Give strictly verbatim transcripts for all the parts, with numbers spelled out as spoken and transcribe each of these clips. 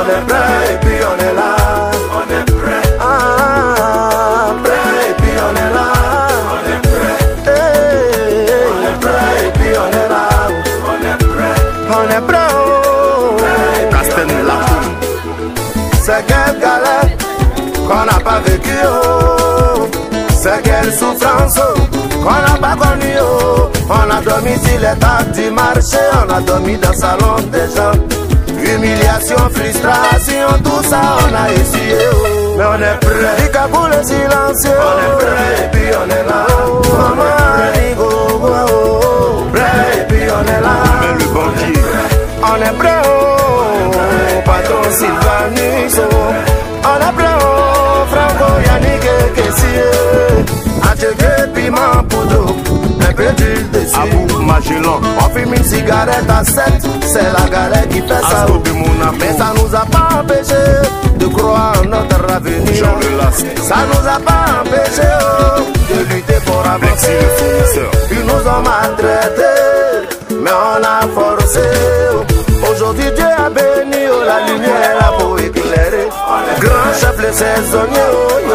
On est prêt et puis on est là. On est prêt. Ah, prêt et puis on est là. On est prêt. Hey, on est prêt et puis on est là. On est prêt. On est prêt. Oh. Castel la poule. C'est quelle galère qu'on n'a pas vécu. Oh. C'est quelle souffrance oh, qu'on n'a pas connue. Oh. On a dormi sur les tables du marché. On a dormi dans le salon des gens. Humiliation, frustration, tout ça on a essuyé. Oh. Mais on est prêt. Icabou le silencieux. On est prêt et puis on est là. Oh. Maman, Rigo, oh. Prêt et puis on est là. Mais le banquier. On est prêt. Oh. Patron Sylvanus. Oh. On est prêt. Oh. Franco Yannick et Kessier. Attiqué piment poudre. Un peu d'huile dessus. Abou Magellan. On fume une cigarette à sept. C'est la galère qui fait ça. Oh. Mais ça nous a pas empêché de croire en notre avenir. Ça nous a pas empêché oh, de lutter pour avancer. Ils nous ont maltraités, mais on a forcé. Oh. Aujourd'hui Dieu a béni, oh, la lumière là pour éclairer. Grand chef le saisonnier, oh, yo.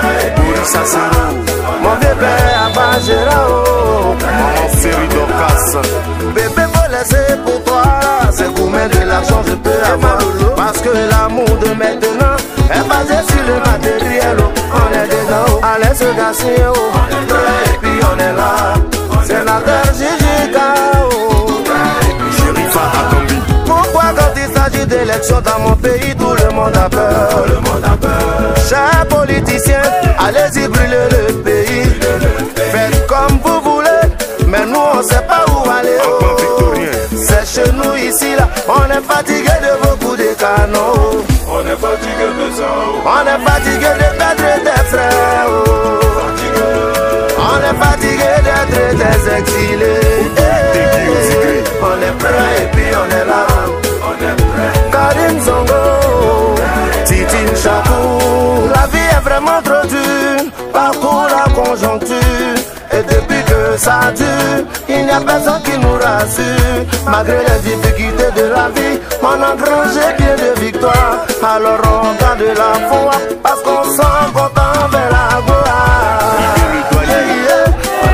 Mon vieux père a pas géré, oh. Maman série d'Orcas. Bébé faut laisser pour toi. C'est combien de l'argent je peux avoir. Parce que l'amour de maintenant est basé sur le matériel, oh. On est dedans, oh. Allez se gasser, oh. On est prêt et puis on est là. C'est la terre Jijika, oh. Sherifa Akambi. Pourquoi quand il s'agit d'élections dans mon pays, tout le monde a peur, le monde a peur. Chers politiciens, allez-y brûler le pays. Faites comme vous voulez, mais nous on sait pas où aller. Oh. C'est chez nous ici là, on est fatigué de beaucoup de canaux. On est fatigué de ça. Oh. On est fatigué de perdre des frères. Oh. On est fatigué d'être des exilés. Hey. On est prêt et puis on est là. On est prêt. Karim Zongo, Titine Chakou. La vie est vraiment trop dure, parcours la conjoncture. Et depuis que ça dure, il n'y a personne qui nous rassure. Malgré les difficultés de la vie, on a engrangé bien de victoires. Alors on garde de la foi, parce qu'on sent content vers la gloire. Yeah, yeah.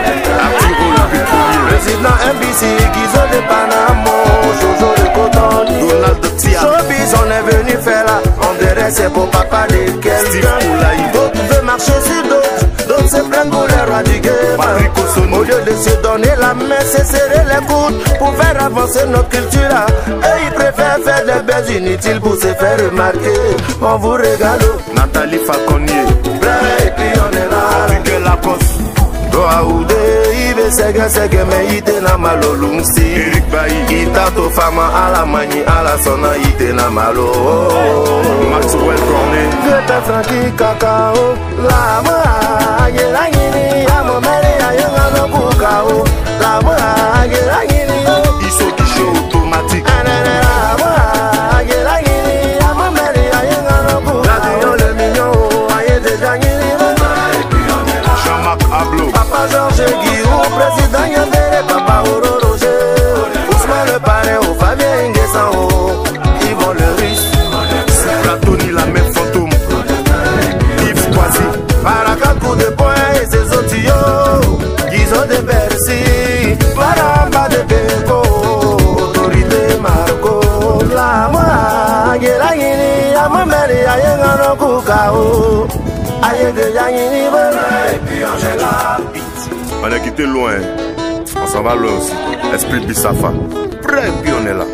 Président M B C, Guizo de Panama, Jojo de Cotonou, Donald Tia. Showbiz, on est venu faire là. On dirait c'est pour papa de quelqu'un. D'autres veulent marcher sur d'autres, d'autres se prennent pour les rois du game. Au lieu de se donner la main, c'est serrer les coudes pour faire avancer notre culture. Et ils préfèrent faire des baisses inutiles pour se faire remarquer. On vous régale. Nathalie Faconnier. Prêt et puis on est là. Miguel Lacoste. Doaoude, Ibe Sega Sega me ite na malo lungsi. Eric Bailly. Itato fama à la mani à la sona ite na malo. Maxwell Cornet. Vieux Frankie Kakao. La ma yela yini ya mo mere ya yanga no bukao. La ma yela yini yo. Iso Kisho automatique. La ma yela yini ya mo mere ya yanga no bukao. La dio le mignon aye de jangini. Jean-Marc Ablo. Papa Georges Guillaume, président Yandere, Papa Oro Roger, Ousmane le parrain, au Fabien Ingessan, Yvon le riche, Platoni la même fantôme. Yves Kwasi. Paracatou de poing et ses otillons, Guizo de Bercy, Paramba de Beko, Autorité Marco, La Moa, Gela Yini, Amamberi, Ayengano Kukao, Ayenge Yangini, et puis Angela. On est quitté loin. On s'en va loin aussi. Esprit Bissafa. Prêt, puis on est là.